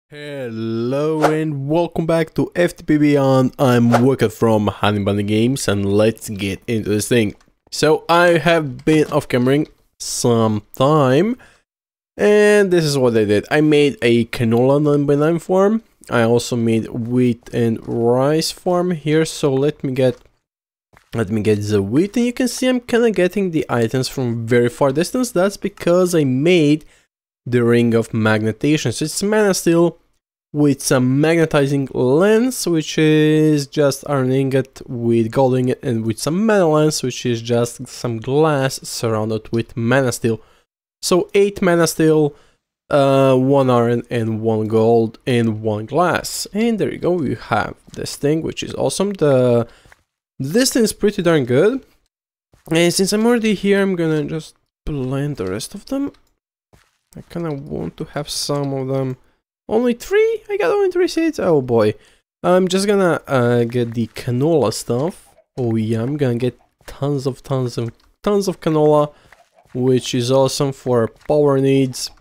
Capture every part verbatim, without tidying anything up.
Hello and welcome back to F T B Beyond. I'm Walker from Honey Bunny Games and let's get into this thing. So I have been off cameraing some time and this is what I did. I made a canola nine by nine farm. I also made wheat and rice farm here. So let me get let me get the wheat, and you can see I'm kind of getting the items from very far distance. That's because I made the ring of magnetation. So it's mana steel with some magnetizing lens, which is just iron ingot with gold ingot, and with some mana lens, which is just some glass surrounded with mana steel. So eight mana steel, uh, one iron and one gold and one glass. And there you go, you have this thing, which is awesome. The this thing is pretty darn good. And since I'm already here, I'm gonna just blend the rest of them. I kind of want to have some of them. Only three? I got only three seeds? Oh boy. I'm just gonna uh, get the canola stuff. Oh yeah, I'm gonna get tons of tons of tons of canola, which is awesome for our power needs.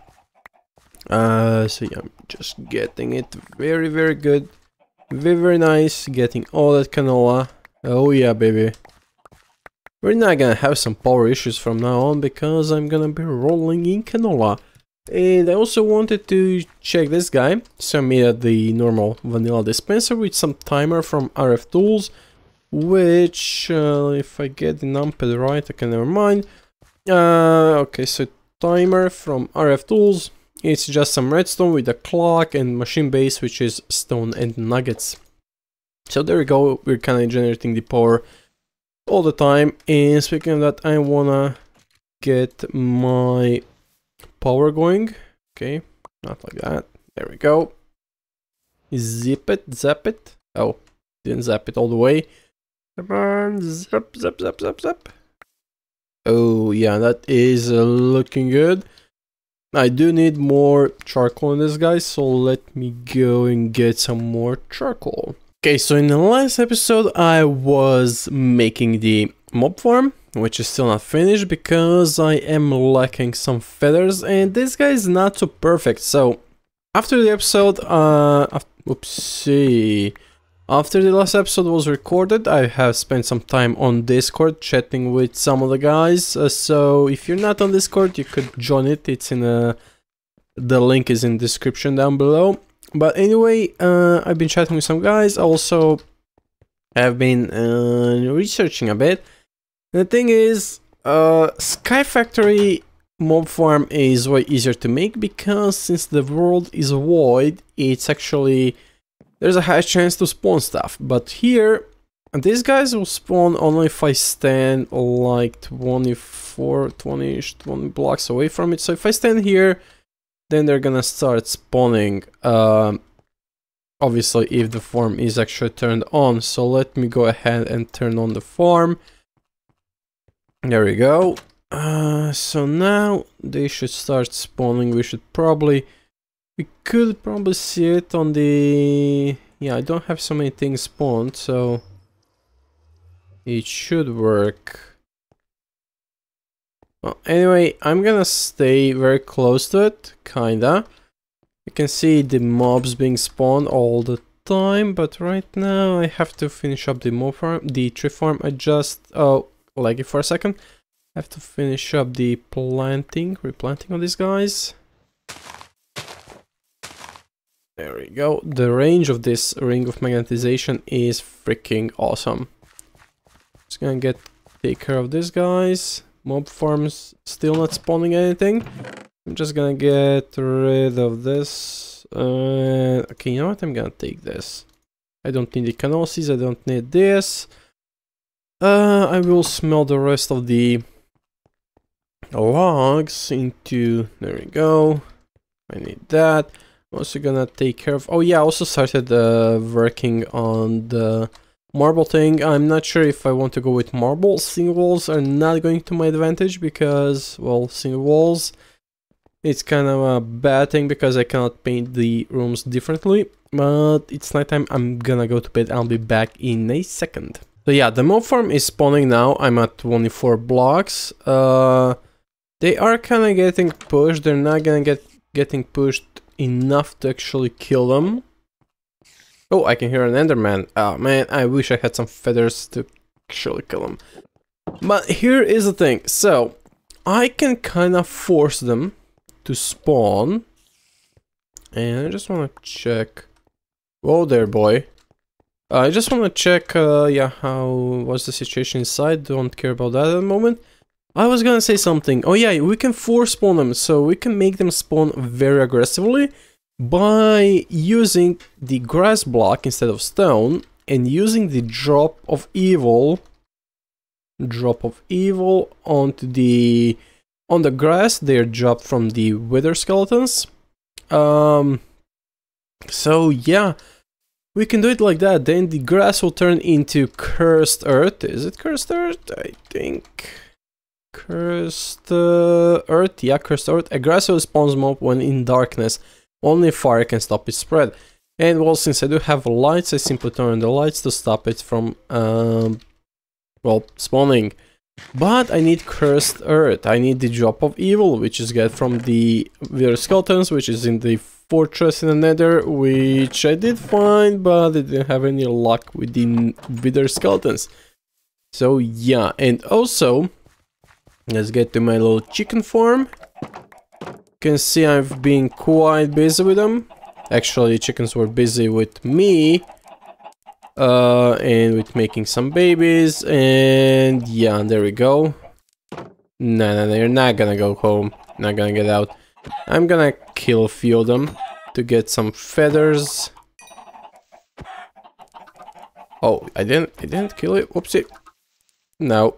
Uh, so yeah, I'm just getting it very, very good. Very, very nice. Getting all that canola. Oh yeah, baby. We're not gonna have some power issues from now on because I'm gonna be rolling in canola. And I also wanted to check this guy, so I made it the normal vanilla dispenser with some timer from R F Tools, which, uh, if I get the numpad right, I can never mind. Uh, okay, so timer from R F Tools, it's just some redstone with a clock, and machine base, which is stone and nuggets. So there we go, we're kind of generating the power all the time. And speaking of that, I wanna get my power going. Okay, not like that. There we go. Zip it, zap it. Oh, didn't zap it all the way. Come on, zap, zap, zap, zap, zap. Oh yeah, that is uh, looking good. I do need more charcoal in this, guys, so let me go and get some more charcoal. Okay, so in the last episode I was making the mob farm, which is still not finished because I am lacking some feathers, and this guy is not so perfect. So after the episode, uh, oopsie, after the last episode was recorded, I have spent some time on Discord chatting with some of the guys. Uh, so if you're not on Discord, you could join it. It's in a, the link is in the description down below. But anyway, uh, I've been chatting with some guys. Also, I've been uh, researching a bit. The thing is, uh, Sky Factory mob farm is way easier to make because since the world is void, it's actually, there's a high chance to spawn stuff. But here, these guys will spawn only if I stand like twenty-four, twenty-ish, twenty blocks away from it. So if I stand here, then they're gonna start spawning, uh, obviously if the farm is actually turned on. So let me go ahead and turn on the farm. There we go. Uh, so now they should start spawning. We should probably, we could probably see it on the, yeah, I don't have so many things spawned, so it should work. Well, anyway, I'm gonna stay very close to it, kinda. You can see the mobs being spawned all the time, but right now I have to finish up the mob farm, the tree farm. I just, oh, laggy for a second. I have to finish up the planting, replanting of these guys. There we go. The range of this ring of magnetization is freaking awesome. Just gonna get take care of these guys. Mob farms still not spawning anything. I'm just gonna get rid of this. Uh, okay, you know what? I'm gonna take this. I don't need the canola seeds. I don't need this. Uh, I will smelt the rest of the logs into, there we go. I need that. I'm also gonna take care of, oh yeah, I also started uh, working on the marble thing. I'm not sure if I want to go with marble. Single walls are not going to my advantage because, well, single walls, it's kind of a bad thing because I cannot paint the rooms differently. But it's nighttime, I'm gonna go to bed. I'll be back in a second. So yeah, the mob farm is spawning now. I'm at twenty-four blocks. Uh, they are kind of getting pushed. They're not gonna get getting pushed enough to actually kill them. Oh, I can hear an Enderman. Oh man, I wish I had some feathers to actually kill him. But here is the thing. So, I can kind of force them to spawn. And I just want to check. Whoa there, boy. Uh, I just want to check, uh, yeah, how was the situation inside. Don't care about that at the moment. I was gonna say something. Oh yeah, we can force spawn them, so we can make them spawn very aggressively by using the grass block instead of stone and using the drop of evil, drop of evil onto the on the grass. They're dropped from the wither skeletons. Um, so yeah, we can do it like that. Then the grass will turn into cursed earth. Is it cursed earth? I think. Cursed uh, earth, yeah, cursed earth. Aggressive spawns mob when in darkness. Only fire can stop its spread. And well, since I do have lights, I simply turn on the lights to stop it from, um, well, spawning. But I need cursed earth. I need the drop of evil, which is get from the wither skeletons, which is in the fortress in the nether, which I did find, but I didn't have any luck with the wither skeletons. So yeah, and also, let's get to my little chicken farm. You can see I've been quite busy with them. Actually, chickens were busy with me. Uh, and with making some babies. And yeah, there we go. No, no, no, you're not gonna go home. Not gonna get out. I'm gonna kill a few of them to get some feathers. Oh, I didn't, I didn't kill it. Whoopsie. No.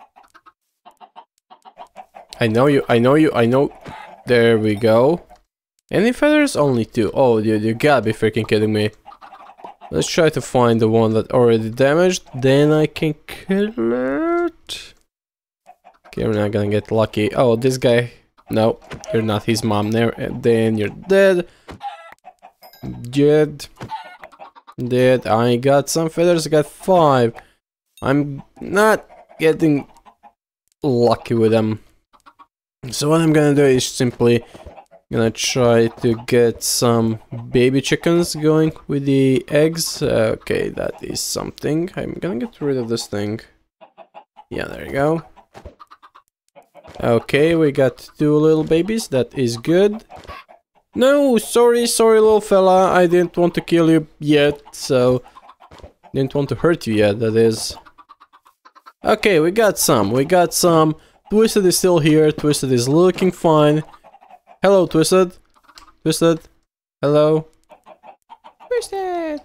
I know you, I know you, I know. There we go. Any feathers? Only two. Oh, dude, you gotta be freaking kidding me. Let's try to find the one that already damaged. Then I can kill it. Okay, we're not gonna get lucky. Oh, this guy. No, you're not his mom there. And then you're dead. Dead. Dead. I got some feathers. I got five. I'm not getting lucky with them. So what I'm gonna do is simply gonna try to get some baby chickens going with the eggs. Uh, okay, that is something. I'm gonna get rid of this thing. Yeah, there you go. Okay, we got two little babies. That is good. No, sorry, sorry, little fella. I didn't want to kill you yet, so didn't want to hurt you yet. That is. Okay, we got some. We got some. Twisted is still here. Twisted is looking fine. Hello, Twisted. Twisted. Hello. Twisted.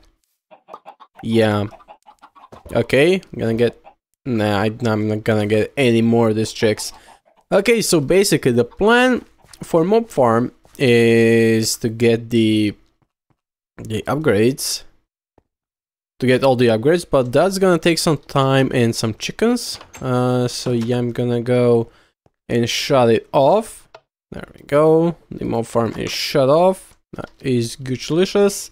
Yeah. Okay. I'm gonna get. Nah, I, I'm not gonna get any more of these chicks. Okay, so basically the plan for mob farm is to get the the upgrades. To get all the upgrades, but that's gonna take some time and some chickens. Uh, so yeah, I'm gonna go and shut it off. There we go. The mob farm is shut off. That is goochlicious.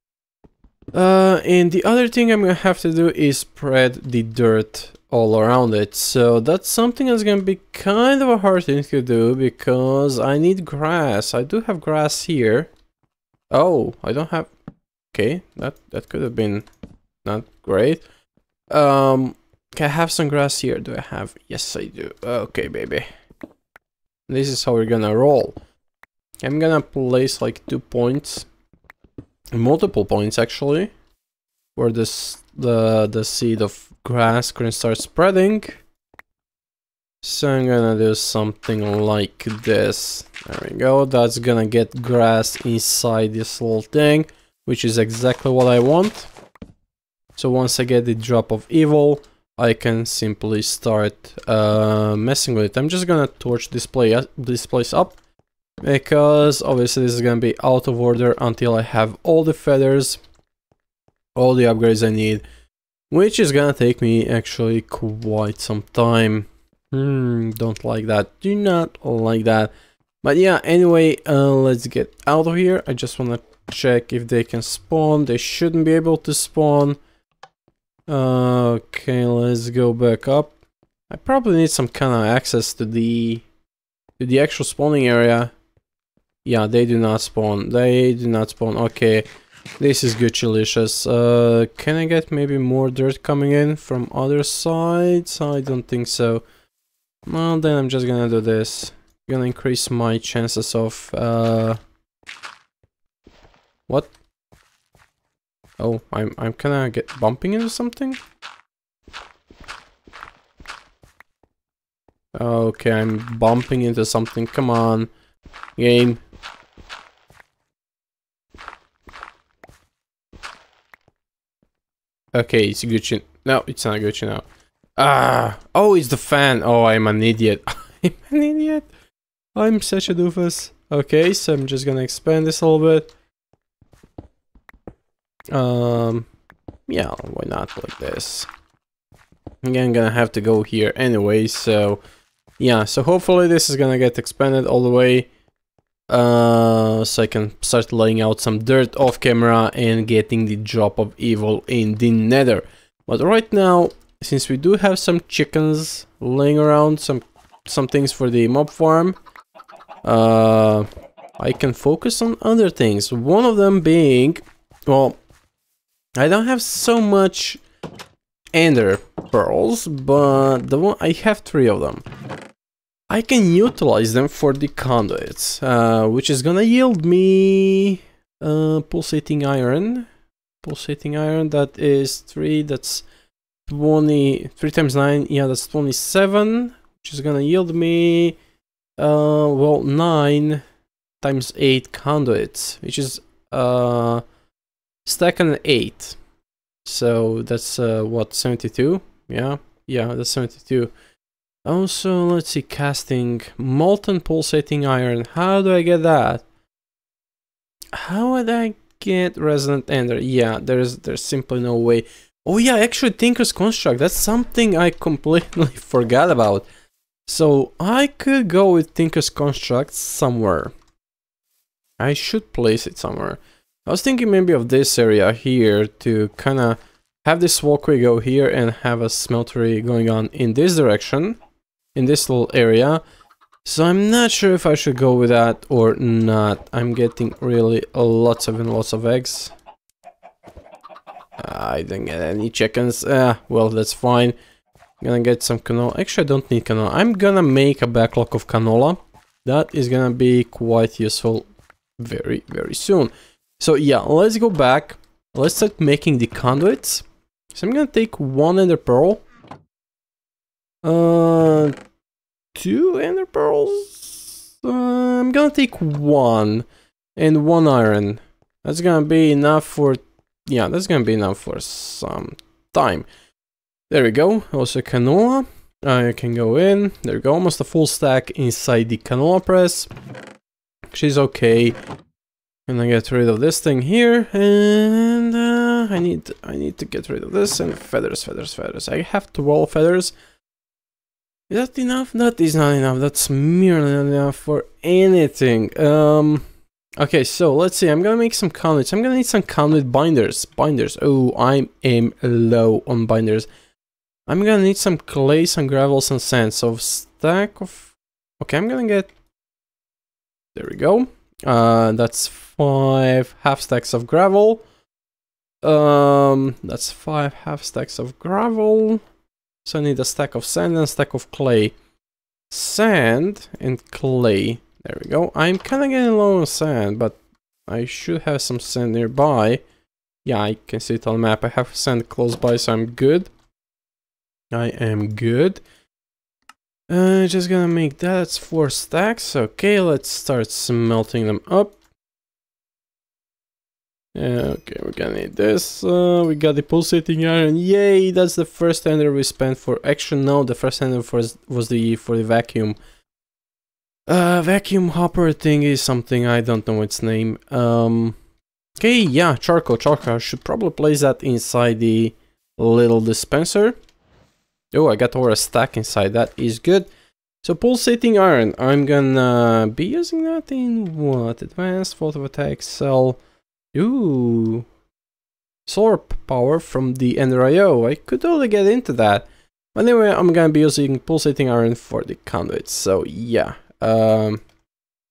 Uh, and the other thing I'm gonna have to do is spread the dirt all around it. So that's something that's gonna be kind of a hard thing to do because I need grass. I do have grass here. Oh, I don't have. Okay, that that could have been. Not great. Um, can I have some grass here? Do I have? Yes, I do. Okay, baby. This is how we're gonna roll. I'm gonna place like two points, multiple points actually, where this the the seed of grass can start spreading. So I'm gonna do something like this. There we go. That's gonna get grass inside this little thing, which is exactly what I want. So once I get the drop of evil, I can simply start uh, messing with it. I'm just gonna torch this, play, this place up, because obviously this is gonna be out of order until I have all the feathers, all the upgrades I need, which is gonna take me actually quite some time. Hmm, don't like that. Do not like that. But yeah, anyway, uh, let's get out of here. I just wanna check if they can spawn. They shouldn't be able to spawn. Uh, okay, let's go back up. I probably need some kind of access to the to the actual spawning area. Yeah, they do not spawn. They do not spawn. Okay, this is good, delicious. Uh, can I get maybe more dirt coming in from other sides? I don't think so. Well, then I'm just gonna do this. Gonna increase my chances of uh. What? Oh, I'm I'm kinda get bumping into something. Okay, I'm bumping into something. Come on, game. Okay, it's Gucci. No, it's not Gucci now. Ah! Oh, it's the fan. Oh, I'm an idiot. I'm an idiot. I'm such a doofus. Okay, so I'm just gonna expand this a little bit. Um, yeah, why not like this? Again, I'm gonna have to go here anyway, so... Yeah, so hopefully this is gonna get expanded all the way. Uh, so I can start laying out some dirt off camera and getting the drop of evil in the nether. But right now, since we do have some chickens laying around, some some things for the mob farm, uh, I can focus on other things. One of them being, well, I don't have so much ender pearls, but the one I have three of them. I can utilize them for the conduits, uh, which is gonna yield me uh, pulsating iron. Pulsating iron, that is three, that's twenty, three times nine, yeah, that's twenty-seven, which is gonna yield me, uh, well, nine times eight conduits, which is uh, stack and eight. So that's uh, what, seventy-two? Yeah, yeah, that's seventy-two. Also, let's see, casting molten pulsating iron. How do I get that? How would I get resonant ender? Yeah, there's there's simply no way. Oh yeah, actually Tinker's Construct. That's something I completely forgot about. So I could go with Tinker's Construct somewhere. I should place it somewhere. I was thinking maybe of this area here to kind of have this walkway go here and have a smeltery going on in this direction. In this little area, so I'm not sure if I should go with that or not. I'm getting really lots of and lots of eggs. I didn't get any chickens. Ah, well, that's fine. I'm gonna get some canola. Actually, I don't need canola. I'm gonna make a backlog of canola. That is gonna be quite useful very, very soon. So yeah, let's go back. Let's start making the conduits. So I'm gonna take one ender pearl. Uh, two ender pearls. Uh, I'm gonna take one and one iron. That's gonna be enough for, yeah, that's gonna be enough for some time. There we go. Also canola. I uh, can go in. There we go. Almost a full stack inside the canola press. She's okay. Gonna get rid of this thing here, and uh, I need I need to get rid of this and feathers, feathers, feathers. I have twelve feathers. Is that enough? That is not enough. That's merely not enough for anything. Um, okay, so let's see. I'm gonna make some conduits. I'm gonna need some conduit binders. Binders. Oh, I am low on binders. I'm gonna need some clay, some gravel, some sand. So stack of. Okay, I'm gonna get. There we go. Uh, that's five half stacks of gravel. Um, that's five half stacks of gravel. So I need a stack of sand and a stack of clay. Sand and clay. There we go. I'm kind of getting low on sand, but I should have some sand nearby. Yeah, I can see it on the map. I have sand close by, so I'm good. I am good. Uh, just gonna make that. That's four stacks. Okay, let's start smelting them up. Okay, we're gonna need this. Uh, we got the pulsating iron. Yay! That's the first ender we spent for. Actually, no, the first ender was was the for the vacuum. Uh, vacuum hopper thing is something I don't know its name. Um, okay, yeah, charcoal, charcoal. I should probably place that inside the little dispenser. Oh, I got over a stack inside. That is good. So pulsating iron. I'm gonna be using that in what? Advanced photo attack cell. Ooh, solar power from the Ender I O. I could totally get into that. But anyway, I'm gonna be using pulsating iron for the conduits. So yeah, um,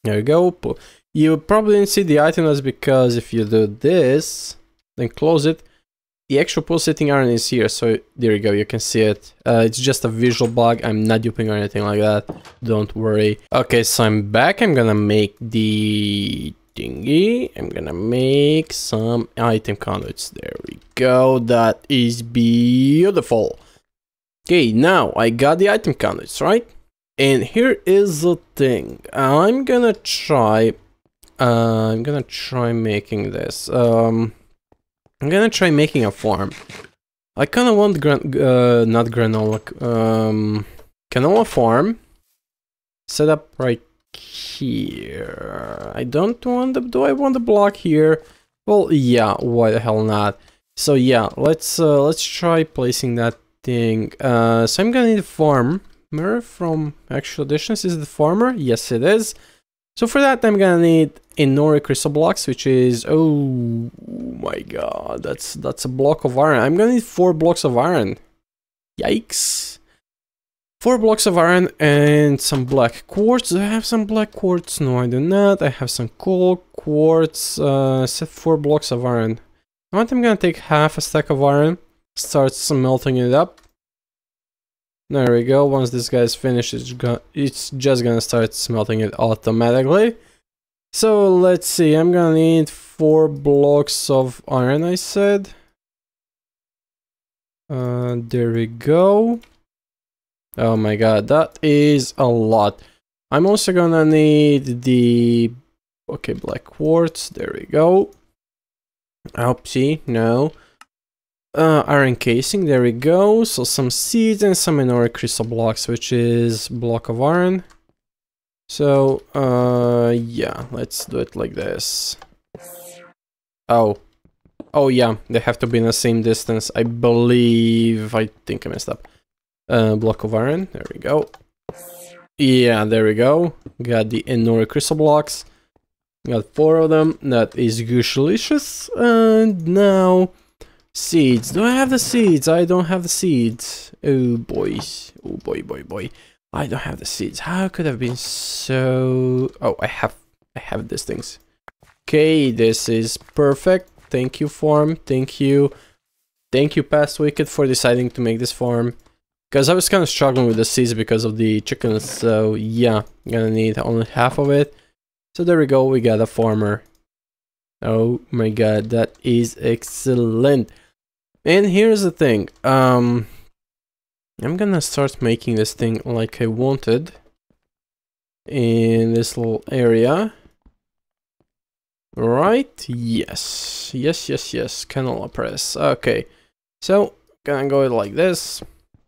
There you go. You probably didn't see the item, that's because if you do this, then close it, the actual pulsating iron is here. So there you go, you can see it. Uh, it's just a visual bug. I'm not duping or anything like that. Don't worry. Okay, so I'm back. I'm gonna make the thingy. I'm gonna make some item conduits. There we go. That is beautiful. Okay, now I got the item conduits, right? And here is the thing. I'm gonna try. Uh, I'm gonna try making this. Um, I'm gonna try making a farm. I kind of want gran uh, not granola, um, canola farm set up right here. I don't want the. Do I want the block here? Well, yeah. Why the hell not? So yeah, let's uh, let's try placing that thing. Uh, so I'm gonna need a farm. Mirror from Actual Additions is the farmer. Yes, it is. So for that, I'm gonna need Inori crystal blocks, which is, oh my god, that's that's a block of iron. I'm gonna need four blocks of iron. Yikes! Four blocks of iron and some black quartz. Do I have some black quartz? No, I do not. I have some coal quartz. Uh, set four blocks of iron. I think I'm gonna take half a stack of iron, start smelting it up. There we go. Once this guy's finished, it's, go it's just gonna start smelting it automatically. So let's see. I'm gonna need four blocks of iron, I said. Uh, there we go. Oh my god, that is a lot. I'm also gonna need the... Okay, black quartz. There we go. Oopsie, no. Uh, iron casing, there we go. So some seeds and some Inori crystal blocks, which is block of iron. So, uh, yeah, let's do it like this. Oh. Oh, yeah, they have to be in the same distance. I believe... I think I messed up. Uh, block of iron, there we go. Yeah, there we go. Got the Inori crystal blocks. Got four of them. That is delicious. And now... Seeds. Do I have the seeds? I don't have the seeds. Oh boys. Oh boy, boy, boy. I don't have the seeds. How could I have been so... Oh, I have... I have these things. Okay, this is perfect. Thank you, farm. Thank you. Thank you, Past Wicked, for deciding to make this farm. Because I was kind of struggling with the seeds because of the chickens. So, yeah. I'm gonna need only half of it. So, there we go. We got a farmer. Oh my god, that is excellent. And here's the thing, um, I'm gonna start making this thing like I wanted in this little area. Right? Yes. Yes, yes, yes. Canola press. Okay. So, gonna go like this.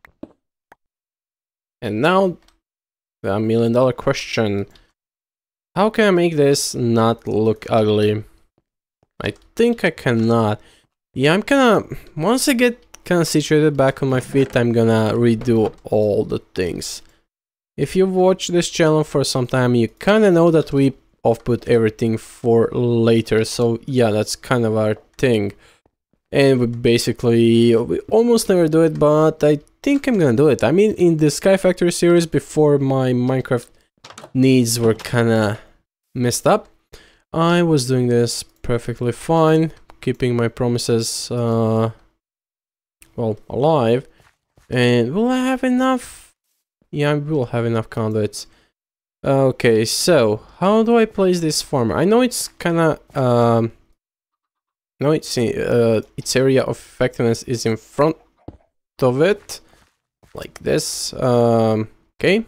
And now, the million dollar question. How can I make this not look ugly? I think I cannot. Yeah, I'm gonna... Once I get kind of situated back on my feet, I'm gonna redo all the things. If you've watched this channel for some time, you kind of know that we off-put everything for later. So yeah, that's kind of our thing. And we basically... We almost never do it, but I think I'm gonna do it. I mean, in the Sky Factory series, before my Minecraft needs were kind of messed up, I was doing this perfectly fine, keeping my promises, uh, well, alive. And will I have enough? Yeah, I will have enough conduits. Okay, so how do I place this farmer? I know it's kind of, um, no, it's uh, its area of effectiveness is in front of it, like this. Um, okay,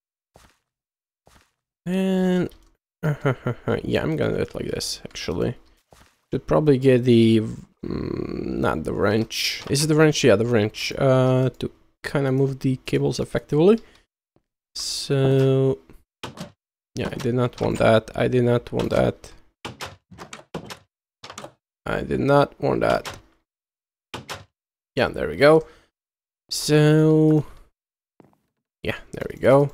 and yeah, I'm gonna do it like this. Actually, should probably get the mm, not the wrench. Is it the wrench? Yeah, the wrench. Uh, to kind of move the cables effectively. So. Yeah, I did not want that. I did not want that. I did not want that. Yeah, there we go. So, yeah, there we go.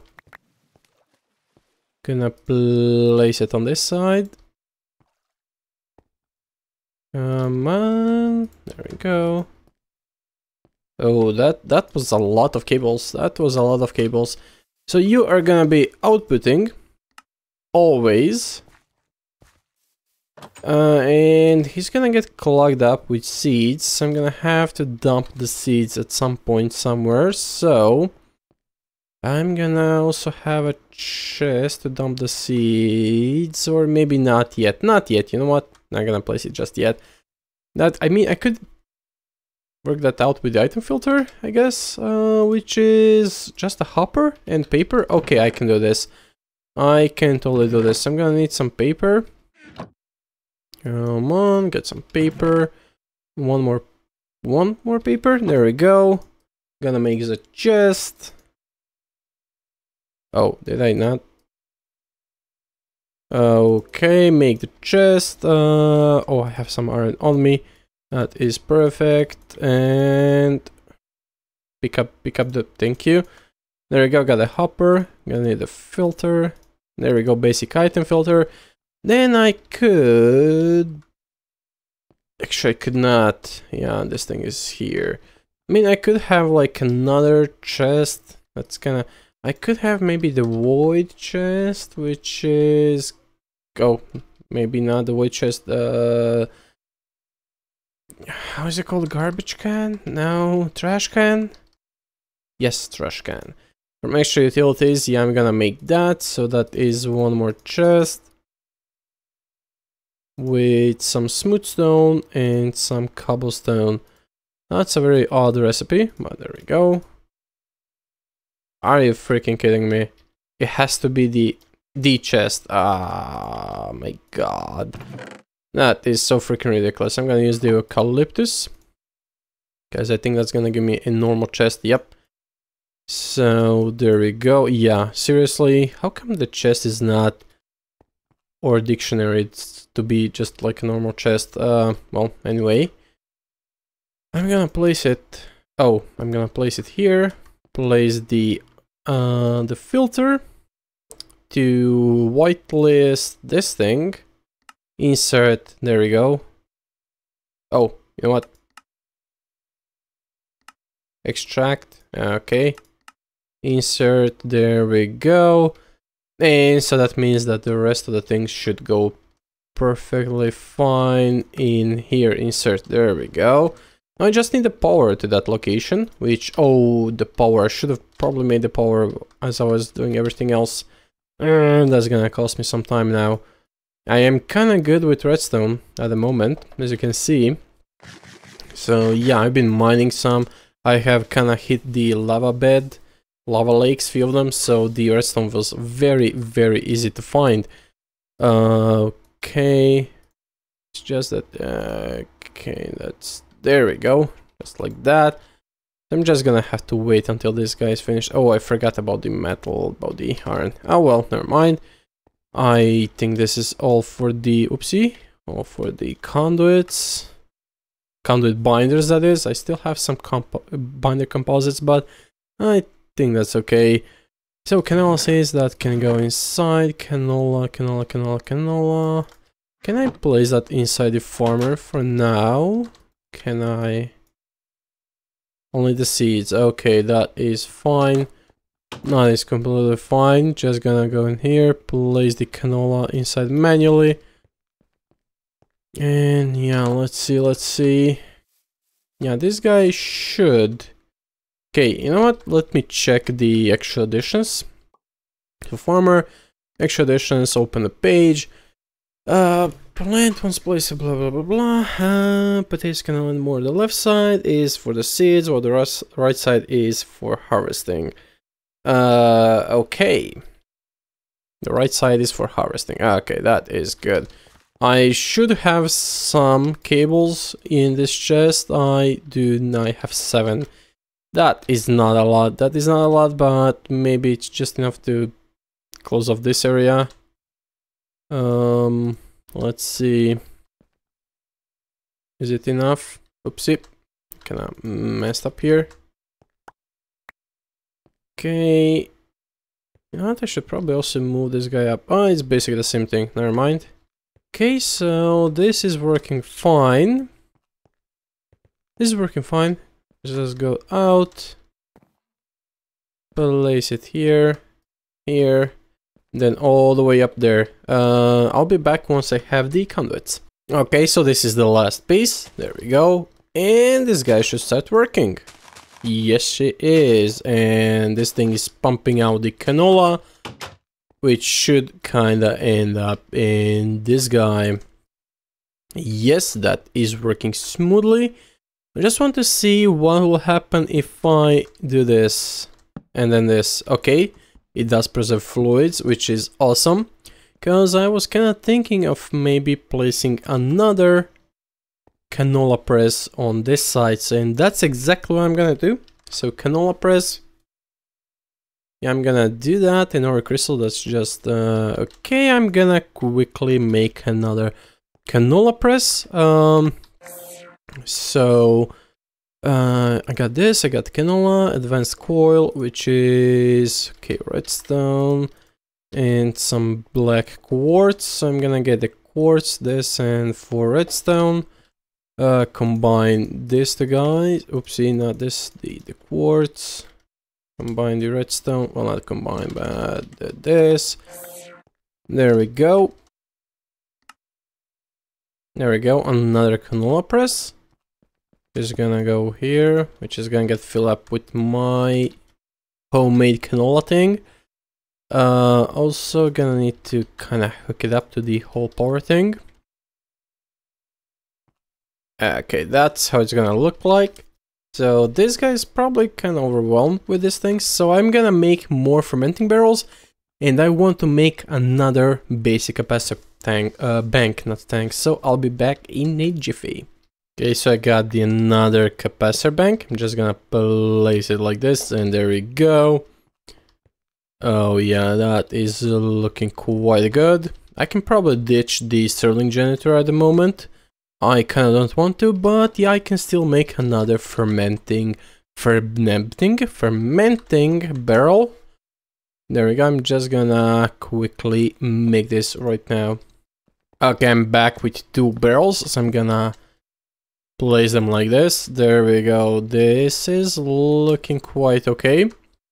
Gonna place it on this side. Come on. There we go. Oh, that, that was a lot of cables. That was a lot of cables. So you are gonna be outputting always. Uh, and he's gonna get clogged up with seeds, so I'm gonna have to dump the seeds at some point somewhere, so I'm gonna also have a chest to dump the seeds, or maybe not yet, not yet, you know what, not gonna place it just yet. That, I mean, I could work that out with the item filter, I guess, uh, which is just a hopper and paper. Okay, I can do this. I can totally do this. I'm gonna need some paper. Come on, get some paper. One more, one more paper. There we go. Gonna make the chest. Oh, did I not? Okay, make the chest. Uh, oh, I have some iron on me. That is perfect. And pick up, pick up the. Thank you. There we go. Got a hopper. Gonna need a filter. There we go. Basic item filter. Then I could... Actually, I could not. Yeah, this thing is here. I mean, I could have like another chest. That's gonna... I could have maybe the void chest, which is... Oh, maybe not the void chest. Uh... How is it called? Garbage can? No, trash can? Yes, trash can. From extra utilities, yeah, I'm gonna make that. So that is one more chest. With some smooth stone and some cobblestone. That's a very odd recipe, but there we go. Are you freaking kidding me? It has to be the the chest. Ah, my god. That is so freaking ridiculous. I'm gonna use the eucalyptus, because I think that's gonna give me a normal chest. Yep. So there we go. Yeah, seriously, how come the chest is not, or dictionary, it's to be just like a normal chest? Uh, well, anyway. I'm gonna place it, oh, I'm gonna place it here. Place the, uh, the filter to whitelist this thing. Insert, there we go. Oh, you know what? Extract, okay. Insert, there we go. And so that means that the rest of the things should go perfectly fine in here. Insert, there we go. Now I just need the power to that location, which, oh, the power, I should have probably made the power as I was doing everything else. And that's gonna cost me some time now. I am kinda good with redstone at the moment, as you can see. So yeah, I've been mining some. I have kinda hit the lava bed, lava lakes, few of them, so the redstone was very, very easy to find. Uh, okay, it's just that, uh, okay, that's, there we go, just like that. I'm just gonna have to wait until this guy is finished. Oh, I forgot about the metal, about the iron. Oh well, never mind. I think this is all for the, oopsie, all for the conduits. Conduit binders, that is. I still have some compo binder composites, but I think that's okay. So Canola says that can go inside. Canola, canola, canola, canola. Can I place that inside the farmer for now? Can I? Only the seeds. Okay, that is fine. That is completely fine. Just gonna go in here, place the canola inside manually. And yeah, let's see, let's see. Yeah, this guy should... Okay, you know what? Let me check the extra additions. So farmer, extra additions, open the page. Uh, plant once placed, blah blah blah blah. Uh, potatoes canola and more. The left side is for the seeds, while the right side is for harvesting. Uh, okay. The right side is for harvesting. Okay, that is good. I should have some cables in this chest. I do not have seven. That is not a lot. That is not a lot, but maybe it's just enough to close off this area. Um, let's see. Is it enough? Oopsie. Kinda messed up here. Okay. You know what? I should probably also move this guy up. Oh, it's basically the same thing. Never mind. Okay, so this is working fine. This is working fine. Just go out. Place it here. Here. then all the way up there. Uh, I'll be back once I have the conduits. Okay, so this is the last piece. There we go. And this guy should start working. Yes, it is. And this thing is pumping out the canola, which should kinda end up in this guy. Yes, that is working smoothly. I just want to see what will happen if I do this and then this. Okay, it does preserve fluids, which is awesome. Because I was kind of thinking of maybe placing another canola press on this side. So, and that's exactly what I'm gonna do. So canola press. Yeah, I'm gonna do that. In our crystal, that's just... Uh, okay, I'm gonna quickly make another canola press. Um, so... Uh, I got this, I got canola, advanced coil, which is... Okay, redstone. And some black quartz. So I'm gonna get the quartz, this, and for redstone. Uh, combine this to guys. Oopsie, not this, the, the quartz. Combine the redstone. Well, not combine, but this. There we go. There we go. Another canola press. Is gonna go here, which is gonna get filled up with my homemade canola thing. Uh, also gonna need to kind of hook it up to the whole power thing. Okay, that's how it's gonna look like. So this guy is probably kind of overwhelmed with this thing, so I'm gonna make more fermenting barrels, and I want to make another basic capacitor tank, uh, bank, not tank. So I'll be back in a jiffy. Okay, so I got the another capacitor bank. I'm just gonna place it like this, and there we go. Oh yeah, that is looking quite good. I can probably ditch the Stirling generator at the moment. I kind of don't want to, but yeah, I can still make another fermenting, fermenting, fermenting barrel. There we go. I'm just gonna quickly make this right now. Okay, I'm back with two barrels, so I'm gonna place them like this. There we go. This is looking quite okay.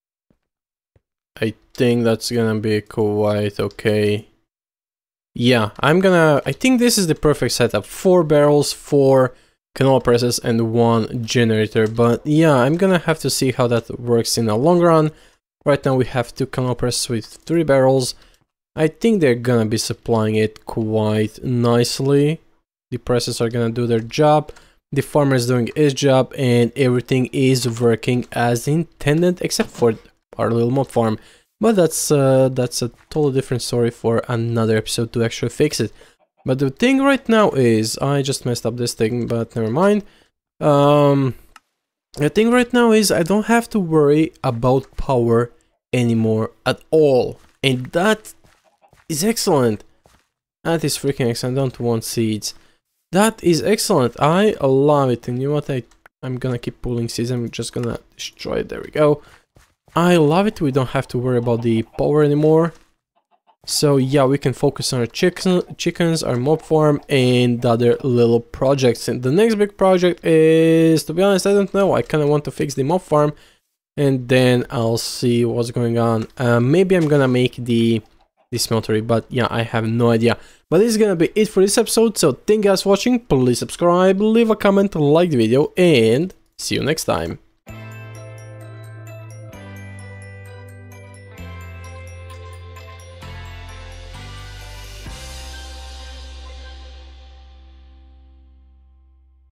I think that's gonna be quite okay. Yeah, I'm gonna... I think this is the perfect setup. Four barrels, four canola presses, and one generator. But yeah, I'm gonna have to see how that works in the long run. Right now we have two canola presses with three barrels. I think they're gonna be supplying it quite nicely. The presses are gonna do their job. The farmer is doing his job, and everything is working as intended, except for our little mob farm. But that's uh, that's a totally different story for another episode to actually fix it. But the thing right now is, I just messed up this thing, but never mind. Um, the thing right now is I don't have to worry about power anymore at all. And that is excellent. That is freaking excellent. I don't want seeds. That is excellent. I love it. And you know what? I, I'm gonna keep pulling seeds. I'm just gonna destroy it. There we go. I love it. We don't have to worry about the power anymore. So yeah, we can focus on our chicken, chickens, our mob farm, and the other little projects. And the next big project is, to be honest, I don't know. I kind of want to fix the mob farm, and then I'll see what's going on. Uh, maybe I'm gonna make the the smeltery, but yeah, I have no idea. But this is gonna be it for this episode. So thank you guys for watching. Please subscribe, leave a comment, like the video, and see you next time.